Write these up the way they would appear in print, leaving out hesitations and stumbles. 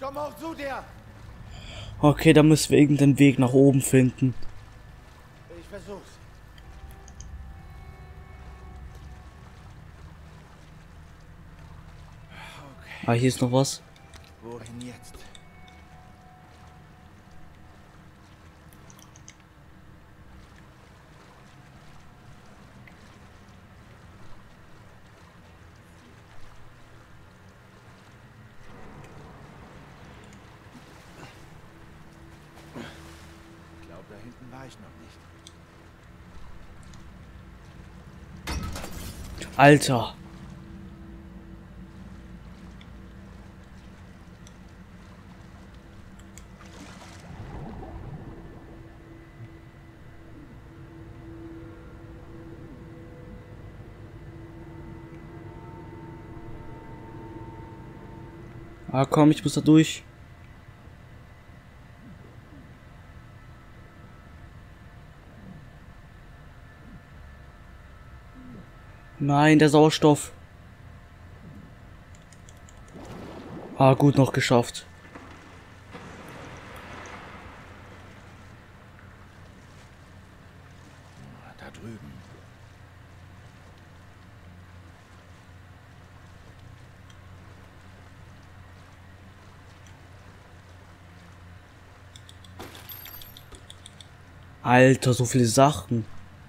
komme auch zu dir. Okay, da müssen wir irgendeinen Weg nach oben finden. Ich versuch's. Ah, hier ist noch was. Wohin jetzt? Ich glaube, da hinten war ich noch nicht. Alter. Ah, komm, ich muss da durch. Nein, der Sauerstoff. Ah, gut, noch geschafft. Da drüben. Alter, so viele Sachen.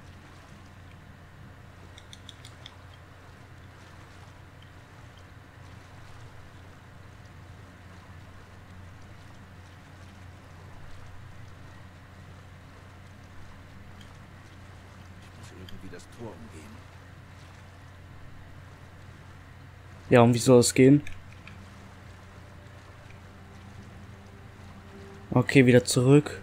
Ich muss irgendwie das Tor umgehen. Ja, und wie soll das gehen? Okay, wieder zurück.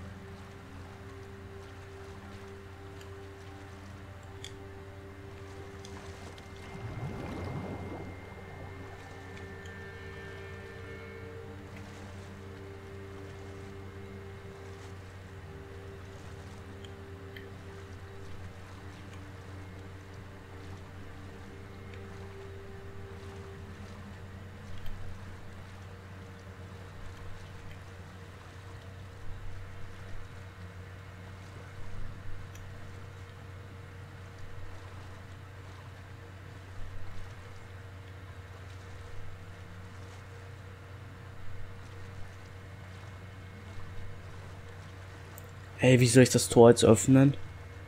Ey, wie soll ich das Tor jetzt öffnen?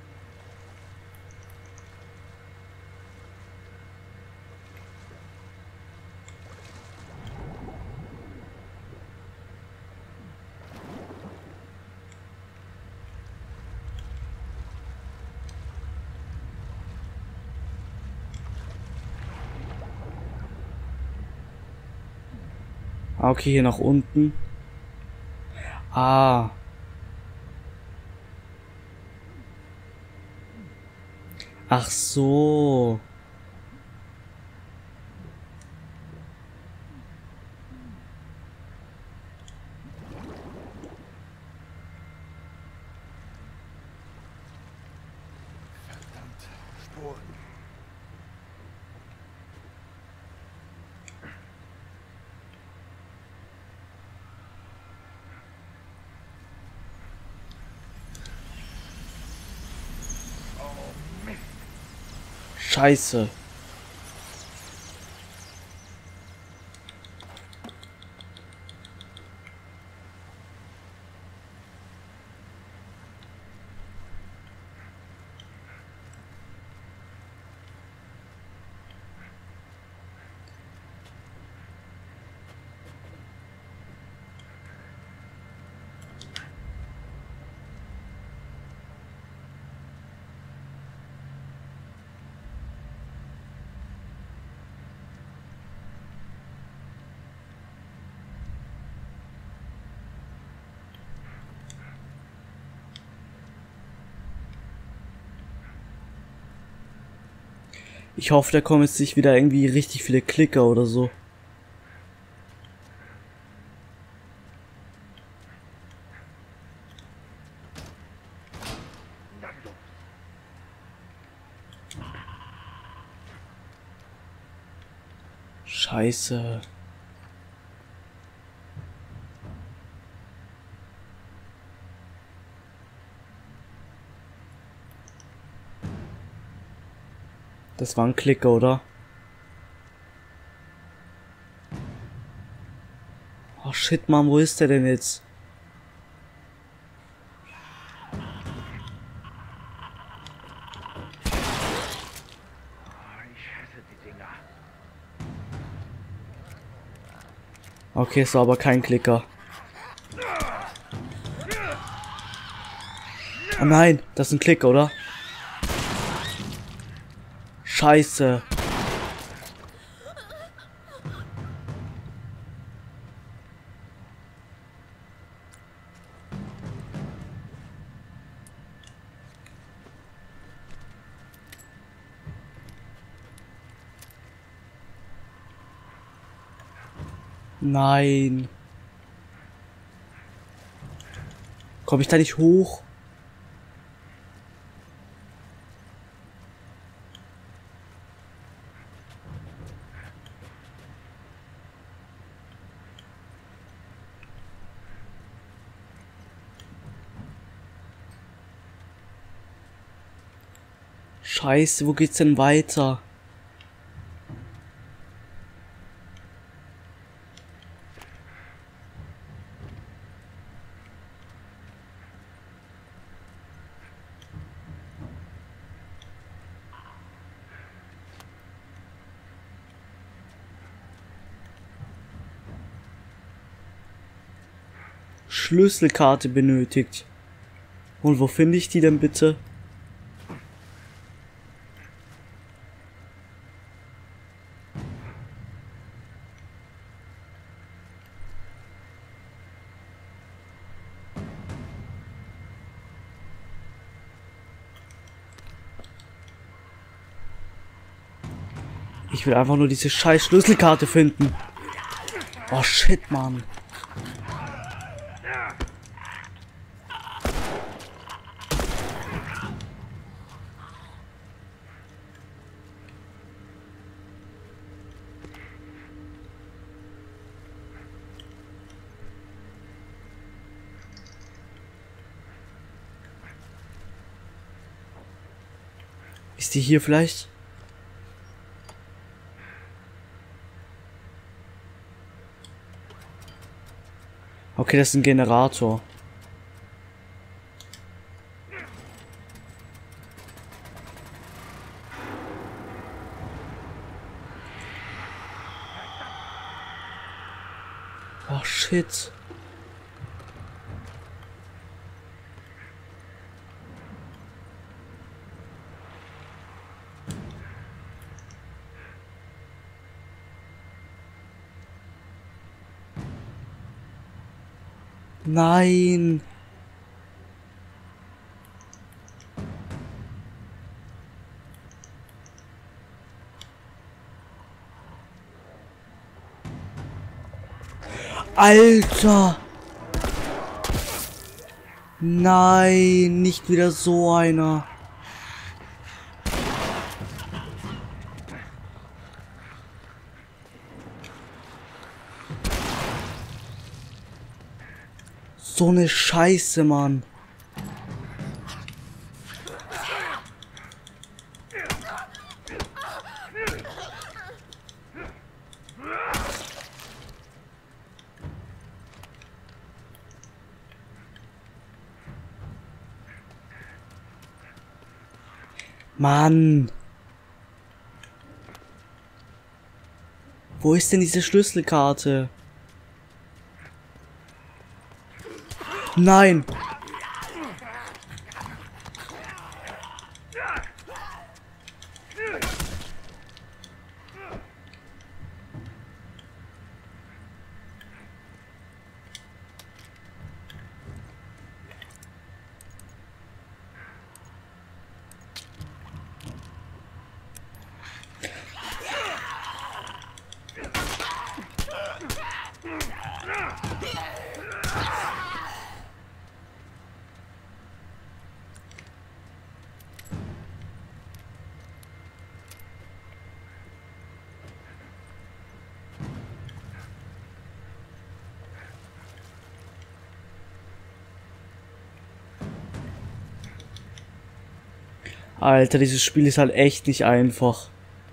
Ah, okay, hier nach unten. Ah. Ach so. Verdammt. Spuren. Oh, Mist. Scheiße. Ich hoffe, da kommen jetzt nicht wieder irgendwie richtig viele Klicker oder so. Scheiße. Das war ein Klicker, oder? Oh shit, Mann, wo ist der denn jetzt? Okay, es war aber kein Klicker. Oh nein, das ist ein Klicker, oder? Scheiße. Nein. Komme ich da nicht hoch? Scheiße, wo geht's denn weiter? Schlüsselkarte benötigt. Und wo finde ich die denn bitte? Ich will einfach nur diese scheiß Schlüsselkarte finden. Oh shit, Mann. Ist die hier vielleicht? Okay, das ist ein Generator. Oh shit. Nein. Alter. Nein, nicht wieder so einer. So eine Scheiße, Mann. Mann. Wo ist denn diese Schlüsselkarte? Nein. Alter, dieses Spiel ist halt echt nicht einfach.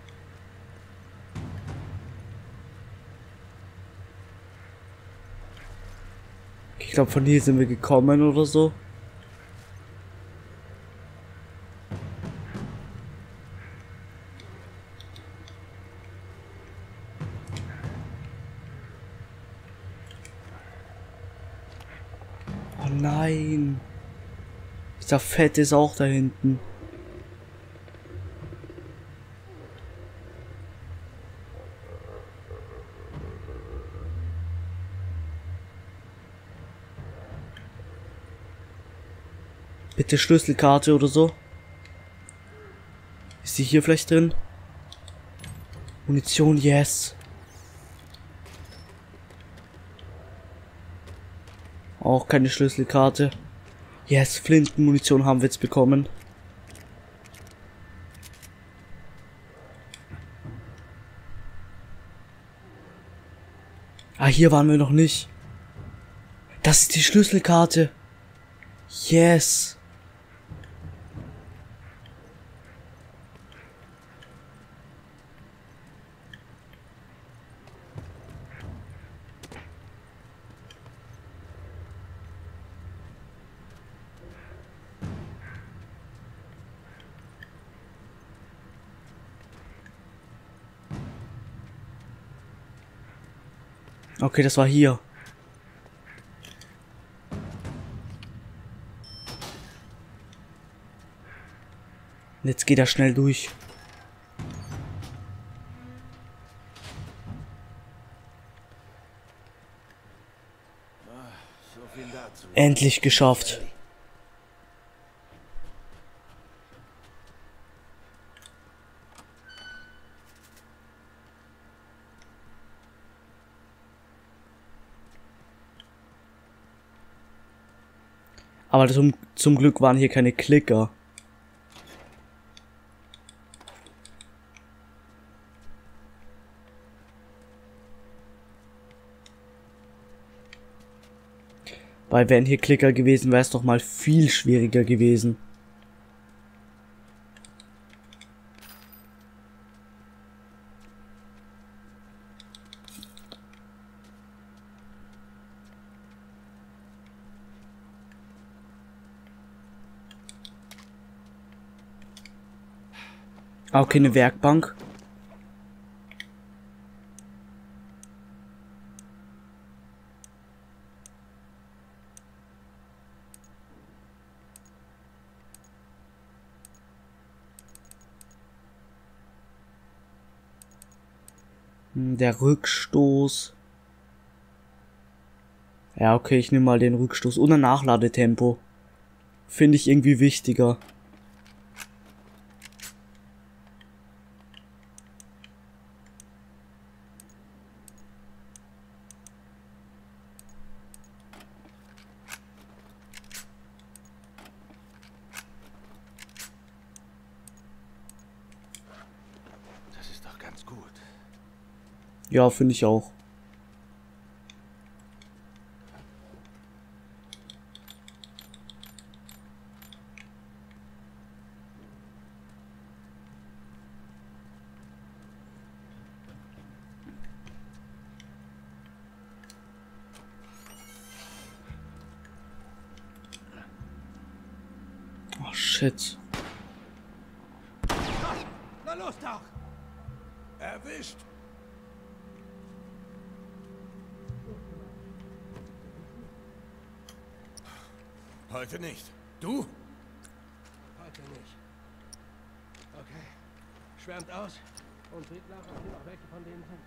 Ich glaube, von hier sind wir gekommen oder so. Oh nein. Dieser Fett ist auch da hinten. Bitte Schlüsselkarte oder so. Ist die hier vielleicht drin? Munition, yes. Auch keine Schlüsselkarte. Yes, Flintenmunition haben wir jetzt bekommen. Ah, hier waren wir noch nicht. Das ist die Schlüsselkarte. Yes. Okay, das war hier. Und jetzt geht er schnell durch. So viel dazu. Endlich geschafft. Aber zum Glück waren hier keine Klicker. Weil wären hier Klicker gewesen, wäre es doch mal viel schwieriger gewesen. Ah, okay, eine Werkbank. Der Rückstoß. Ja, okay, ich nehme mal den Rückstoß. Und ein Nachladetempo. Finde ich irgendwie wichtiger. Das ist doch ganz gut. Ja, finde ich auch. Oh, shit. Na los doch! Erwischt! Heute nicht. Du? Heute nicht. Okay. Schwärmt aus und seht nach, ob hier noch welche von denen sind.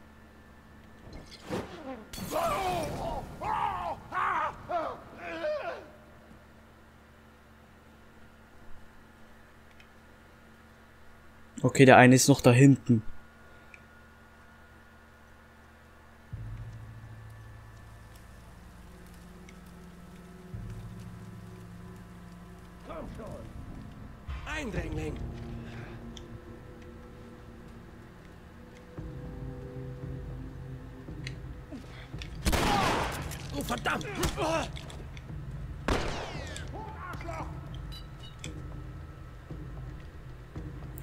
Okay, der eine ist noch da hinten. Komm schon! Eindringling! Oh, verdammt!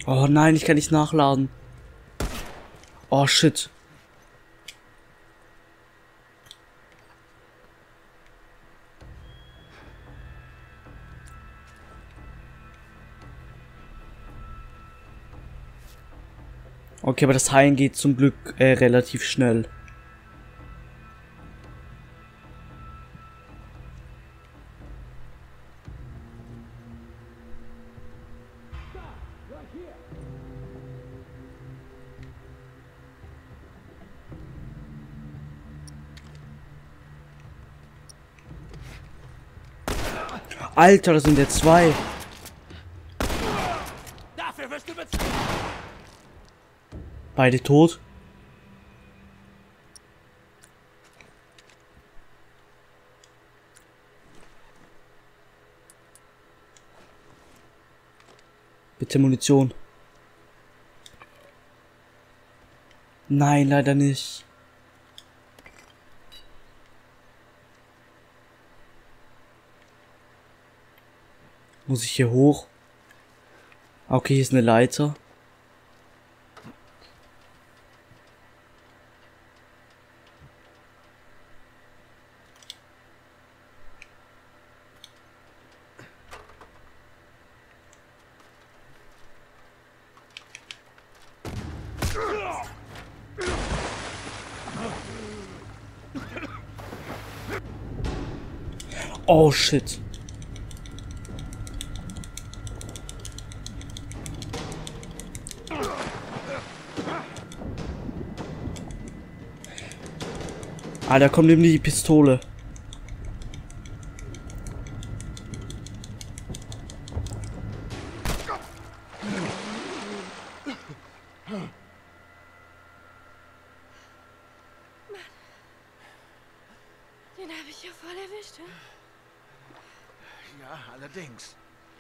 Oh nein, ich kann nicht nachladen. Oh shit. Okay, aber das Heilen geht zum Glück relativ schnell. Alter, das sind jetzt zwei. Dafür wirst du bezahlt. Beide tot. Bitte Munition. Nein, leider nicht. Muss ich hier hoch? Okay, hier ist eine Leiter. Oh shit. Ah, da kommt eben die Pistole. Den habe ich ja voll erwischt. Hm? Ja, allerdings.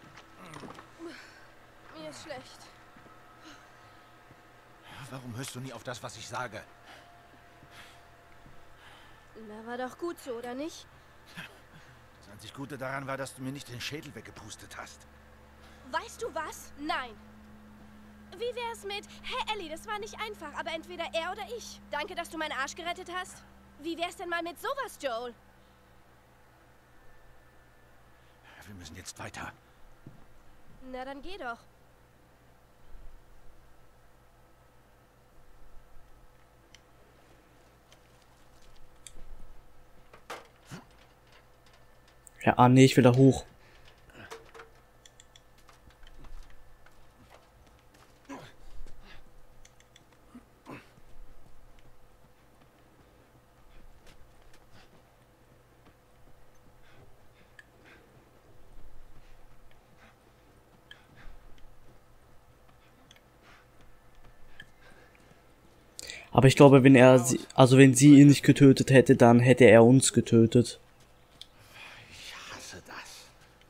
Mir ist schlecht. Warum hörst du nie auf das, was ich sage? Na, war doch gut so, oder nicht? Das einzig Gute daran war, dass du mir nicht den Schädel weggepustet hast. Weißt du was? Nein. Wie wär's mit, hey Ellie, das war nicht einfach, aber entweder er oder ich. Danke, dass du meinen Arsch gerettet hast. Wie wär's denn mal mit sowas, Joel? Wir müssen jetzt weiter. Na, dann geh doch. Ja, ah nee, ich will da hoch. Aber ich glaube, wenn er sie, also wenn sie ihn nicht getötet hätte, dann hätte er uns getötet. Ich hasse das.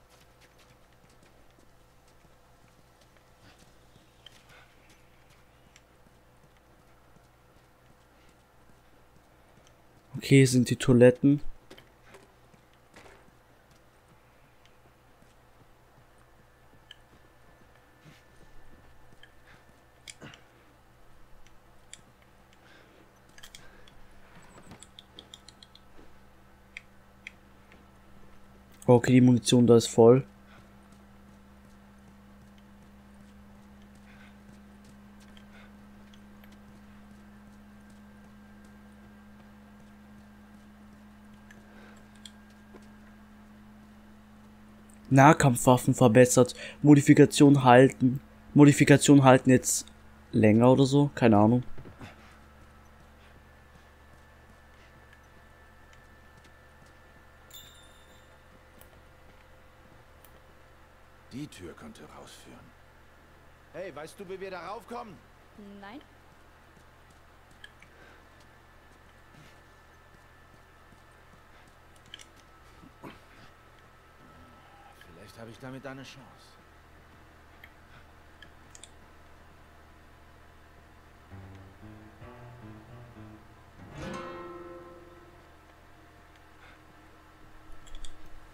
Okay, hier sind die Toiletten. Okay, die Munition da ist voll. Nahkampfwaffen verbessert. Modifikation halten. Modifikation halten jetzt länger oder so. Keine Ahnung. Die Tür könnte rausführen. Hey, weißt du, wie wir da raufkommen? Nein. Vielleicht habe ich damit eine Chance.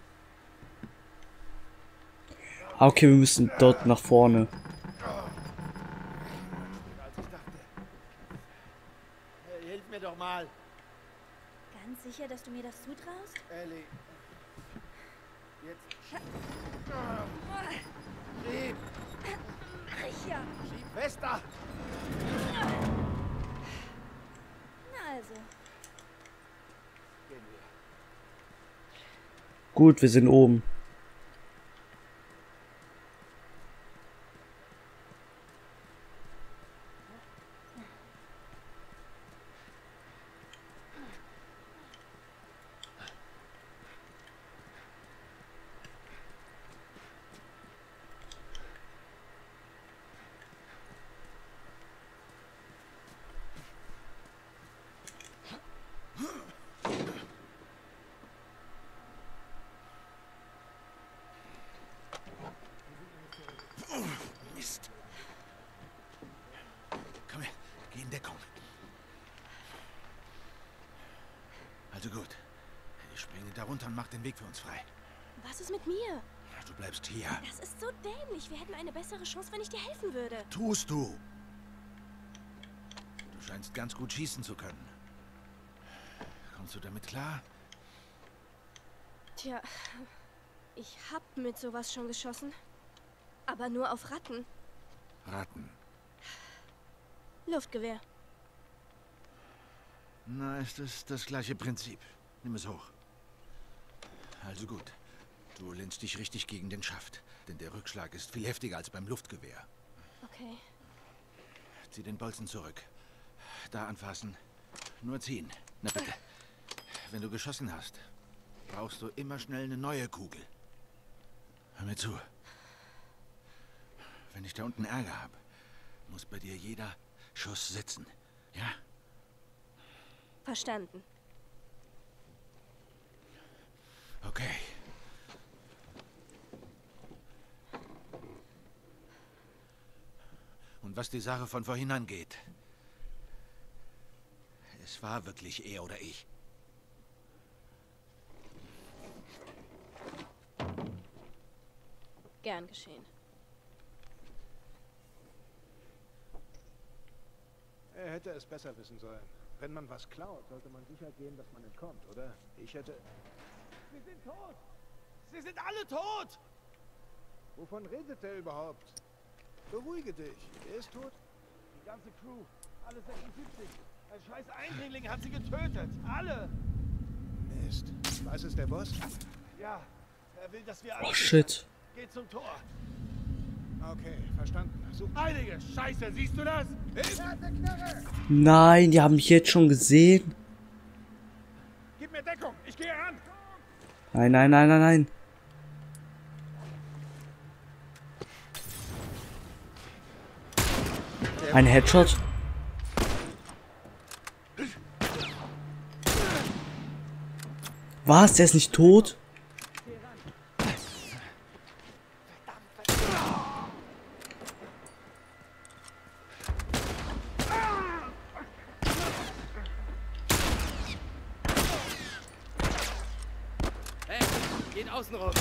Ah, okay, wir müssen dort nach vorne. Gut, wir sind oben. Mist. Komm her, geh in Deckung. Also gut. Ich springe da runter und mach den Weg für uns frei. Was ist mit mir? Du bleibst hier. Das ist so dämlich. Wir hätten eine bessere Chance, wenn ich dir helfen würde. Tust du. Du scheinst ganz gut schießen zu können. Kommst du damit klar? Tja, ich hab mit sowas schon geschossen. Aber nur auf Ratten. Ratten. Luftgewehr. Na, ist es das gleiche Prinzip. Nimm es hoch. Also gut. Du lehnst dich richtig gegen den Schaft. Denn der Rückschlag ist viel heftiger als beim Luftgewehr. Okay. Zieh den Bolzen zurück. Da anfassen. Nur ziehen. Na bitte. Wenn du geschossen hast, brauchst du immer schnell eine neue Kugel. Hör mir zu. Wenn ich da unten Ärger habe, muss bei dir jeder Schuss sitzen. Ja? Verstanden. Okay. Und was die Sache von vorhin angeht. Es war wirklich er oder ich. Gern geschehen. Er hätte es besser wissen sollen. Wenn man was klaut, sollte man sicher gehen, dass man entkommt, oder? Ich hätte... Sie sind tot! Sie sind alle tot! Wovon redet der überhaupt? Beruhige dich. Er ist tot. Die ganze Crew. Alle 76. Ein scheiß Eindringling hat sie getötet. Alle! Mist. Was ist der Boss? Ja. Er will, dass wir alle... Oh shit. Geht zum Tor. Okay, verstanden. Heilige Scheiße, siehst du das? Nein, die haben mich jetzt schon gesehen. Gib mir Deckung, ich gehe ran. Nein, nein, nein, nein, nein. Ein Headshot. Was? Der ist nicht tot? Hey, geht außen rum.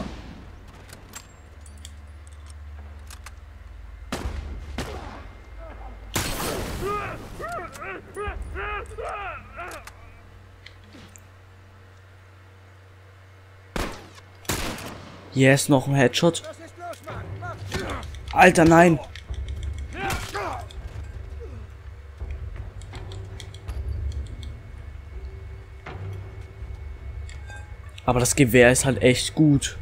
Yes, noch ein Headshot. Alter, nein. Aber das Gewehr ist halt echt gut.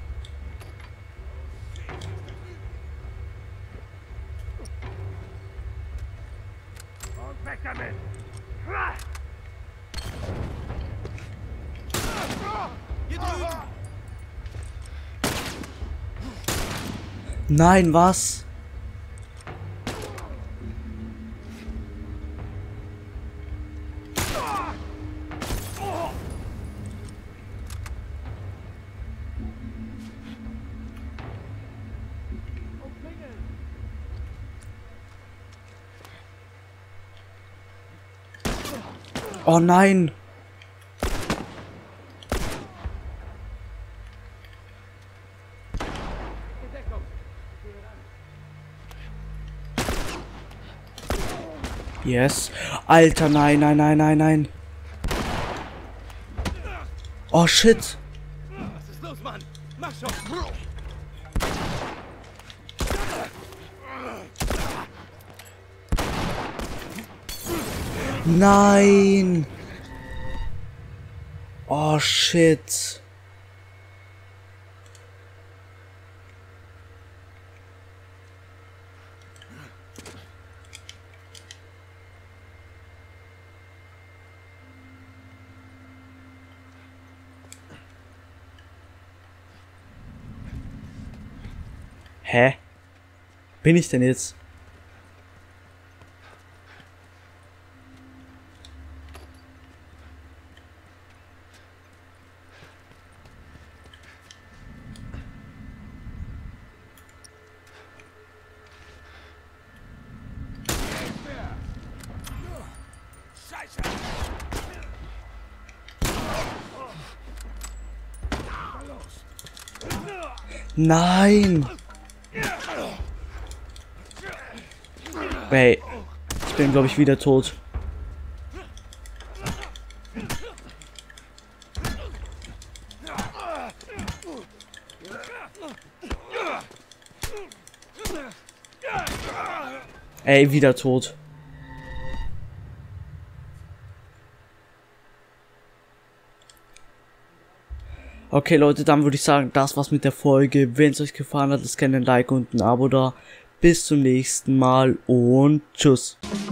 Und weg damit. Hier drüben. Nein, was? Oh nein. Yes. Alter, nein, nein, nein, nein, nein. Oh shit. Was ist los, Mann? Mach schon. Nein. Oh shit. Hä? Bin ich denn jetzt? Nein! Ey, ich bin glaube ich wieder tot. Ey, wieder tot. Okay Leute, dann würde ich sagen, das war's mit der Folge. Wenn es euch gefallen hat, lasst gerne ein Like und ein Abo da. Bis zum nächsten Mal und tschüss.